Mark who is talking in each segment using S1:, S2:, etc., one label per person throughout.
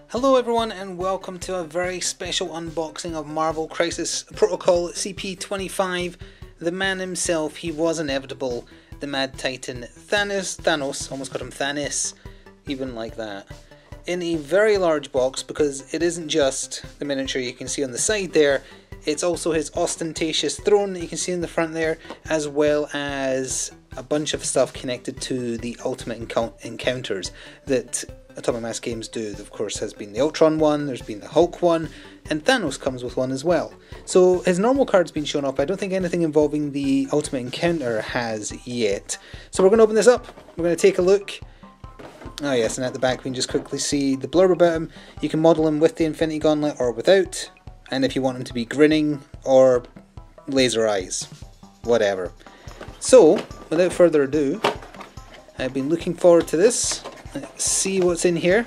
S1: Hello everyone and welcome to a very special unboxing of Marvel Crisis Protocol CP25. The man himself, he was inevitable, the Mad Titan Thanos, almost got him Thanis, even like that. In a very large box, because it isn't just the miniature you can see on the side there, it's also his ostentatious throne that you can see in the front there, as well as a bunch of stuff connected to the Ultimate Encounters that Atomic Mass Games do. Of course, has been the Ultron one, there's been the Hulk one, and Thanos comes with one as well. So his normal card's been shown up. I don't think anything involving the Ultimate Encounter has yet. So we're going to open this up, we're going to take a look. Oh yes, and at the back we can just quickly see the blurb about him. You can model him with the Infinity Gauntlet or without, and if you want him to be grinning or laser eyes, whatever. So, without further ado, I've been looking forward to this. Let's see what's in here.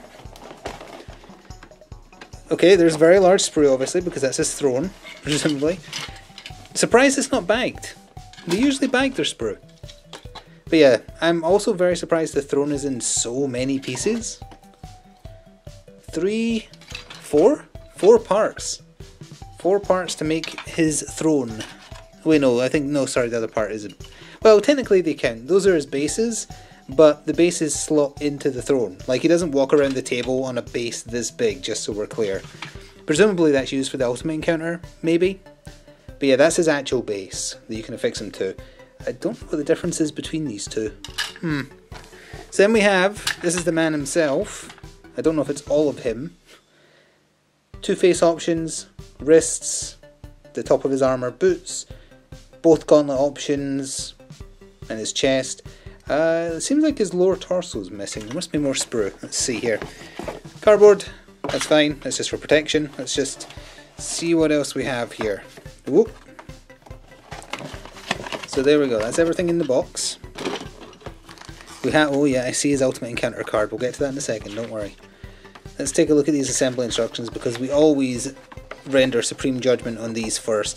S1: Okay, there's a very large sprue, obviously, because that's his throne, presumably. Surprised it's not bagged. They usually bag their sprue. But yeah, I'm also very surprised the throne is in so many pieces. Four parts. 4 parts to make his throne. Wait, no, sorry, the other part isn't. Well, technically they count. Those are his bases, but the bases slot into the throne. Like, he doesn't walk around the table on a base this big, just so we're clear. Presumably that's used for the Ultimate Encounter, maybe? But yeah, that's his actual base that you can affix him to. I don't know what the difference is between these two. So then we have, this is the man himself. I don't know if it's all of him. 2 face options, wrists, the top of his armor, boots, both gauntlet options, and his chest. It seems like his lower torso is missing. There must be more sprue. Let's see here. Cardboard, that's fine. That's just for protection. Let's just see what else we have here. Whoop. So there we go. That's everything in the box. We have, oh yeah, I see his Ultimate Encounter card. We'll get to that in a second, don't worry. Let's take a look at these assembly instructions, because we always render supreme judgment on these first.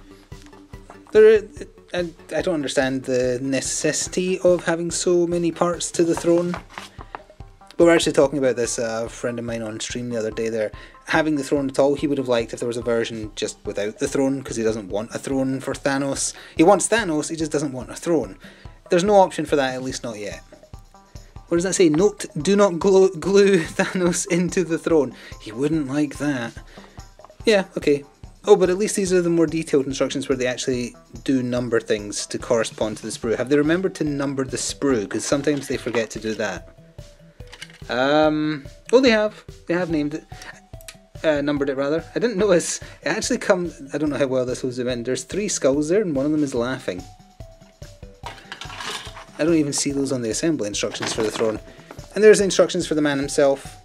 S1: I don't understand the necessity of having so many parts to the throne. But we're actually talking about this, a friend of mine on stream the other day there. Having the throne at all, he would have liked if there was a version just without the throne, because he doesn't want a throne for Thanos. He wants Thanos, he just doesn't want a throne. There's no option for that, at least not yet. What does that say? Note, do not glue Thanos into the throne. He wouldn't like that. Yeah, okay. Oh, but at least these are the more detailed instructions where they actually do number things to correspond to the sprue. Have they remembered to number the sprue? Because sometimes they forget to do that. Oh, they have. They have named it. Numbered it, rather. I didn't notice. It actually comes... I don't know how well this will zoom in. There's 3 skulls there, and one of them is laughing. I don't even see those on the assembly instructions for the throne. And there's the instructions for the man himself.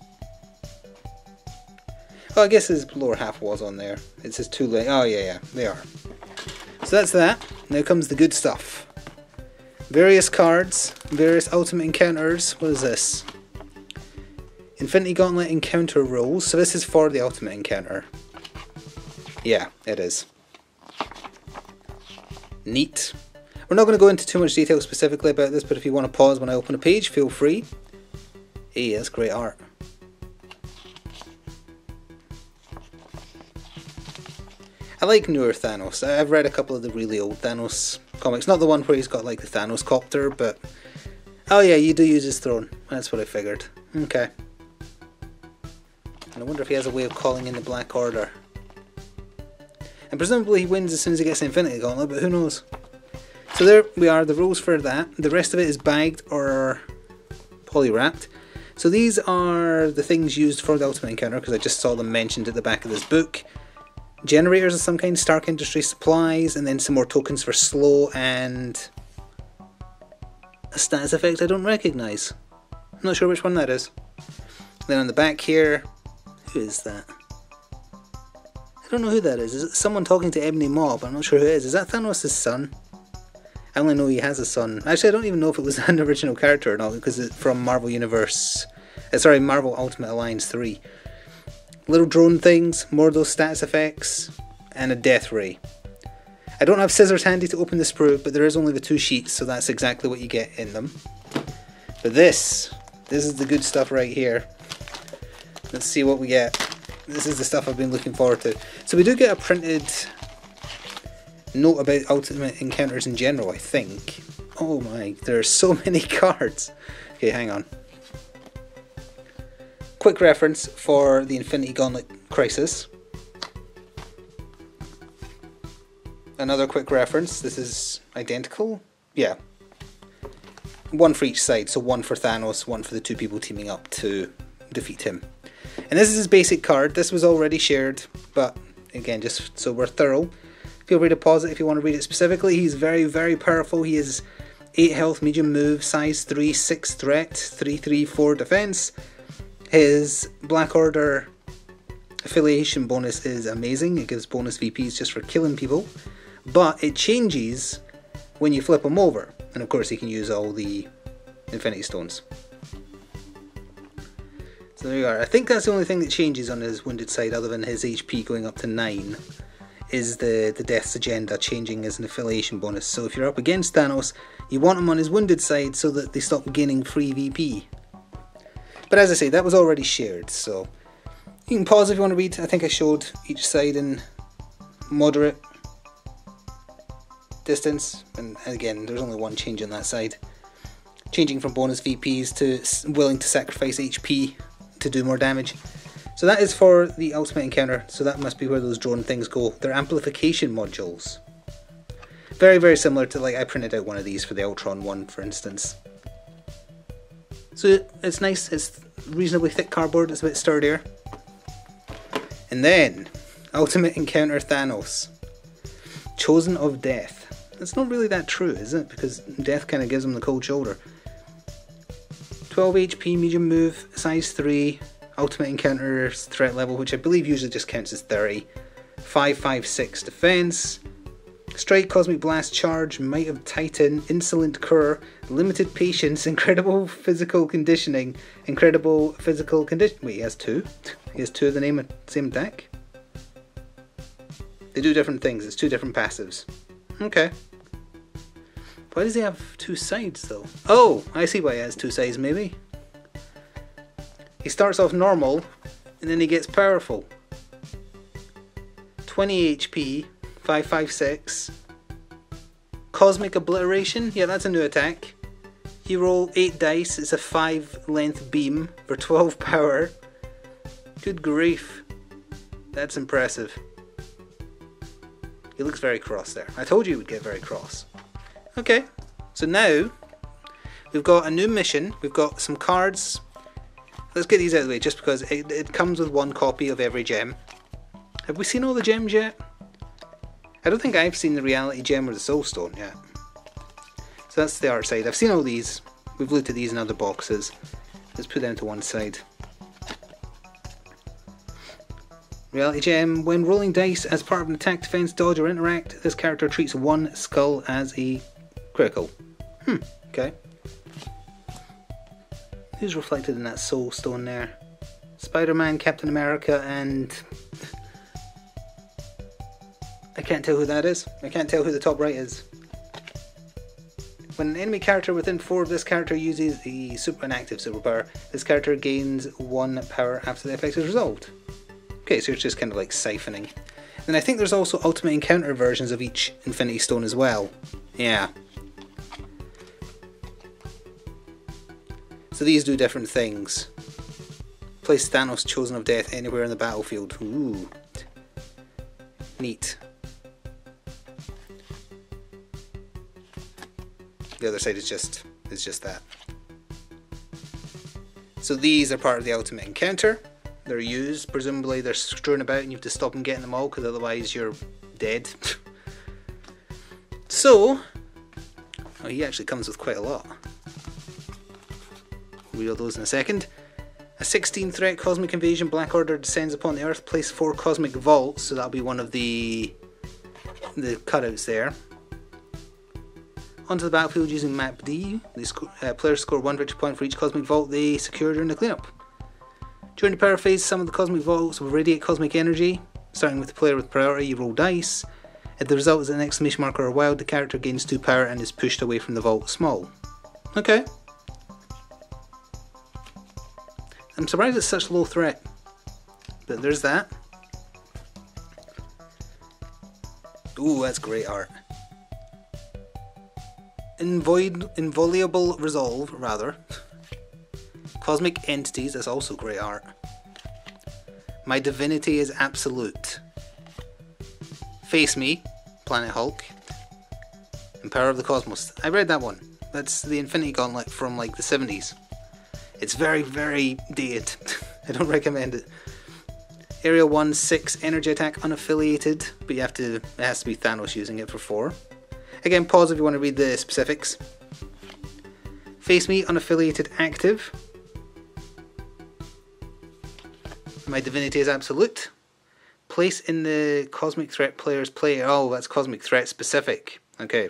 S1: Oh, I guess his lower half was on there. It says 2 legs. Oh, yeah, they are. So that's that. Now comes the good stuff. Various cards, various Ultimate Encounters. What is this? Infinity Gauntlet Encounter Rules. So this is for the Ultimate Encounter. Yeah, it is. Neat. We're not going to go into too much detail specifically about this, but if you want to pause when I open a page, feel free. Hey, that's great art. I like newer Thanos. I've read a couple of the really old Thanos comics. Not the one where he's got like the Thanos copter, but... Oh yeah, you do use his throne. That's what I figured. Okay. And I wonder if he has a way of calling in the Black Order. And presumably he wins as soon as he gets the Infinity Gauntlet, but who knows? So there we are, the rules for that. The rest of it is bagged or poly-wrapped. So these are the things used for the Ultimate Encounter, because I just saw them mentioned at the back of this book. Generators of some kind, Stark Industries supplies, and then some more tokens for slow, and a status effect I don't recognise. I'm not sure which one that is. Then on the back here, who is that? I don't know who that is. Is it someone talking to Ebony Maw? I'm not sure who it is. Is that Thanos' son? I only know he has a son. Actually, I don't even know if it was an original character or not, because it's from Marvel Universe... Marvel Ultimate Alliance 3. Little drone things, more of those status effects, and a death ray. I don't have scissors handy to open the sprue, but there is only the 2 sheets, so that's exactly what you get in them. But this is the good stuff right here. Let's see what we get. This is the stuff I've been looking forward to. So we do get a printed note about Ultimate Encounters in general, I think. Oh my, there are so many cards. Okay, hang on. Quick reference for the Infinity Gauntlet Crisis. Another quick reference. This is identical. Yeah. One for each side, so one for Thanos, one for the two people teaming up to defeat him. And this is his basic card. This was already shared, but again, just so we're thorough, feel free to pause it if you want to read it specifically. He's very, very powerful. He is 8 health, medium move, size 3, 6 threat, 3/3/4 defense. His Black Order affiliation bonus is amazing. It gives bonus VPs just for killing people, but it changes when you flip him over. And of course he can use all the Infinity Stones. So there you are. I think that's the only thing that changes on his wounded side, other than his HP going up to 9, is the Death's Agenda changing as an affiliation bonus. So if you're up against Thanos, you want him on his wounded side so that they stop gaining free VP. But as I say, that was already shared, so you can pause if you want to read. I think I showed each side in moderate distance, and again, there's only one change on that side. Changing from bonus VPs to willing to sacrifice HP to do more damage. So that is for the Ultimate Encounter, so that must be where those drone things go. They're amplification modules. Very, very similar to, like, I printed out one of these for the Ultron one, for instance. So it's nice, it's reasonably thick cardboard, it's a bit sturdier. And then, Ultimate Encounter Thanos. Chosen of Death. That's not really that true, is it? Because Death kind of gives him the cold shoulder. 12 HP, medium move, size 3, Ultimate Encounter's threat level, which I believe usually just counts as 30. 5/5/6 defense. Strike, Cosmic Blast, Charge, Might of Titan, Insolent Cur, Limited Patience, Incredible Physical Conditioning, Incredible Physical Condition. Wait, he has 2? He has 2 of the same deck? They do different things, it's 2 different passives. Okay. Why does he have 2 sides though? Oh, I see why he has 2 sides maybe. He starts off normal, and then he gets powerful. 20 HP, 5/5/6. Cosmic Obliteration, yeah, that's a new attack. You roll 8 dice, it's a 5 length beam for 12 power. Good grief. That's impressive. He looks very cross there. I told you he would get very cross. Okay, so now we've got a new mission, we've got some cards. Let's get these out of the way just because it comes with 1 copy of every gem. Have we seen all the gems yet? I don't think I've seen the Reality Gem or the Soul Stone yet. So that's the art side. I've seen all these. We've looked at these in other boxes. Let's put them to one side. Reality Gem. When rolling dice as part of an attack, defense, dodge or interact, this character treats 1 skull as a critical. Okay. Who's reflected in that Soul Stone there? Spider-Man, Captain America, and I can't tell who that is. I can't tell who the top right is. When an enemy character within 4 of this character uses the inactive superpower, this character gains 1 power after the effect is resolved. Okay, so it's just kind of like siphoning. And I think there's also Ultimate Encounter versions of each Infinity Stone as well. Yeah. So these do different things. Place Thanos Chosen of Death anywhere in the battlefield. Ooh. Neat. The other side is just that. So these are part of the Ultimate Encounter. They're used, presumably they're strewn about and you have to stop them getting them all because otherwise you're dead. So, oh, he actually comes with quite a lot. We'll read all those in a second. A 16 threat Cosmic Invasion, Black Order descends upon the Earth, place 4 Cosmic Vaults, so that'll be one of the cutouts there. Onto the battlefield using Map D. These players score 1 victory point for each Cosmic Vault they secure during the cleanup. During the power phase, some of the Cosmic Vaults will radiate Cosmic Energy. Starting with the player with priority, you roll dice. If the result is an exclamation mark or a wild, the character gains 2 power and is pushed away from the vault small. Okay. I'm surprised it's such low threat. But there's that. Ooh, that's great art. Inviolable Resolve, rather. Cosmic Entities, that's also great art. My Divinity is Absolute. Face Me, Planet Hulk. And Power of the Cosmos. I read that one. That's the Infinity Gauntlet from like the 70s. It's very, very dated. I don't recommend it. Area 1, 6, Energy Attack, unaffiliated, but it has to be Thanos using it for 4. Again, pause if you want to read the specifics. Face Me, unaffiliated, active. My Divinity is Absolute. Place in the Cosmic Threat player's play. Oh, that's Cosmic Threat specific. Okay.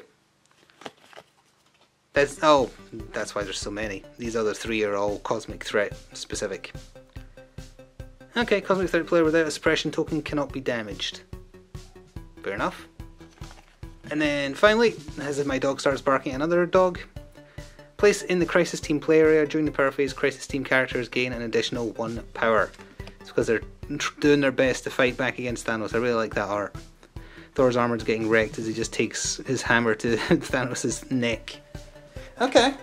S1: That's why there's so many. These other 3 are all Cosmic Threat specific. Okay, Cosmic Threat player without a suppression token cannot be damaged. Fair enough. And then finally, as my dog starts barking at another dog, place in the Crisis Team play area. During the power phase, Crisis Team characters gain an additional 1 power. It's because they're doing their best to fight back against Thanos. I really like that art. Thor's armor's getting wrecked as he just takes his hammer to Thanos' neck. Okay.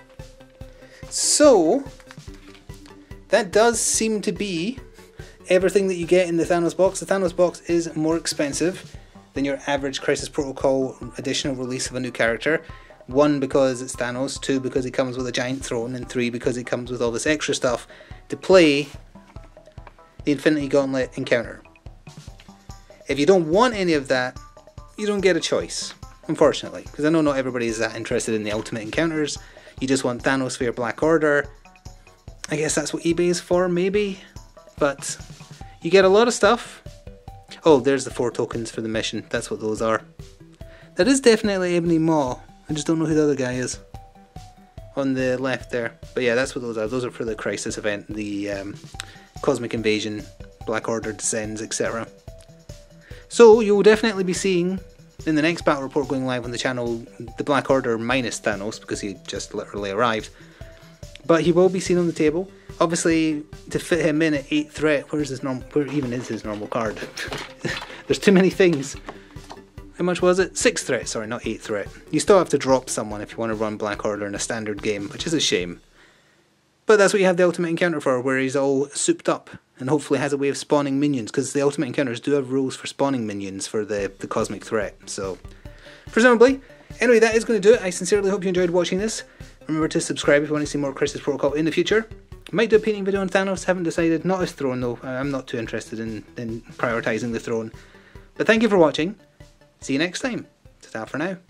S1: So, that does seem to be everything that you get in the Thanos box. The Thanos box is more expensive than your average Crisis Protocol additional release of a new character. 1, because it's Thanos, 2, because he comes with a giant throne, and 3, because he comes with all this extra stuff to play the Infinity Gauntlet encounter. If you don't want any of that, you don't get a choice, unfortunately, because I know not everybody is that interested in the Ultimate Encounters. You just want Thanos for your Black Order. I guess that's what eBay is for, maybe, but you get a lot of stuff. Oh, there's the 4 tokens for the mission. That's what those are. That is definitely Ebony Maw. I just don't know who the other guy is on the left there. But yeah, that's what those are. Those are for the Crisis event, the Cosmic Invasion, Black Order Descends, etc. So you'll definitely be seeing in the next battle report going live on the channel the Black Order minus Thanos, because he just literally arrived. But he will be seen on the table. Obviously, to fit him in at 8th threat, where even is his normal card? There's too many things. How much was it? 6th threat, sorry, not 8th threat. You still have to drop someone if you want to run Black Order in a standard game, which is a shame. But that's what you have the Ultimate Encounter for, where he's all souped up and hopefully has a way of spawning minions, because the Ultimate Encounters do have rules for spawning minions for the Cosmic Threat. So, presumably. Anyway, that is going to do it. I sincerely hope you enjoyed watching this. Remember to subscribe if you want to see more Crisis Protocol in the future. Might do a painting video on Thanos, haven't decided. Not his throne though, I'm not too interested in prioritising the throne. But thank you for watching. See you next time. Ta-ta for now.